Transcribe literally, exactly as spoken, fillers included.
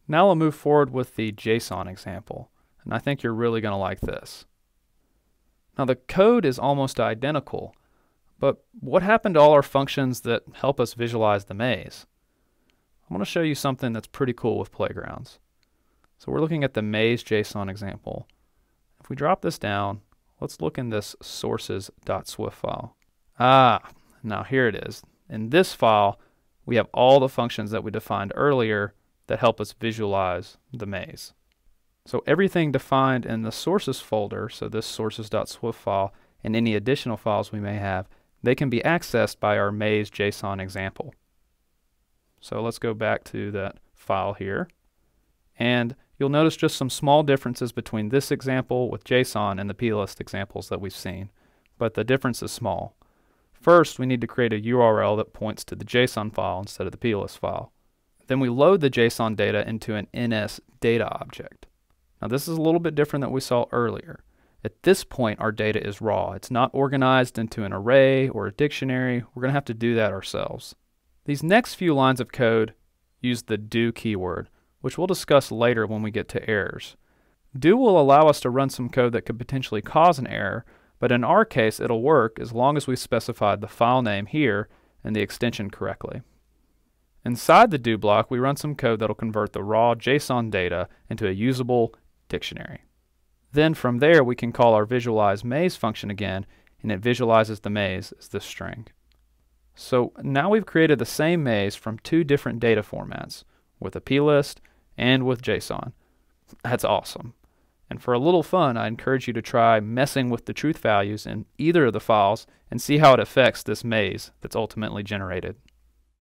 Now we'll move forward with the JSON example, and I think you're really going to like this. Now the code is almost identical, but what happened to all our functions that help us visualize the maze? I want to show you something that's pretty cool with playgrounds. So we're looking at the maze JSON example. If we drop this down, let's look in this sources.swift file. Ah, now here it is. In this file, we have all the functions that we defined earlier that help us visualize the maze. So everything defined in the sources folder, so this sources.swift file, and any additional files we may have, they can be accessed by our maze JSON example. So let's go back to that file here, and you'll notice just some small differences between this example with JSON and the plist examples that we've seen, but the difference is small. First, we need to create a U R L that points to the JSON file instead of the plist file. Then we load the JSON data into an N S data object. Now this is a little bit different than we saw earlier. At this point, our data is raw. It's not organized into an array or a dictionary. We're going to have to do that ourselves. These next few lines of code use the do keyword, which we'll discuss later when we get to errors. Do will allow us to run some code that could potentially cause an error, but in our case it'll work as long as we specified the file name here and the extension correctly. Inside the do block, we run some code that'll convert the raw JSON data into a usable dictionary. Then from there we can call our visualize maze function again, and it visualizes the maze as this string. So now we've created the same maze from two different data formats, with a plist and with JSON. That's awesome. And for a little fun, I encourage you to try messing with the truth values in either of the files and see how it affects this maze that's ultimately generated.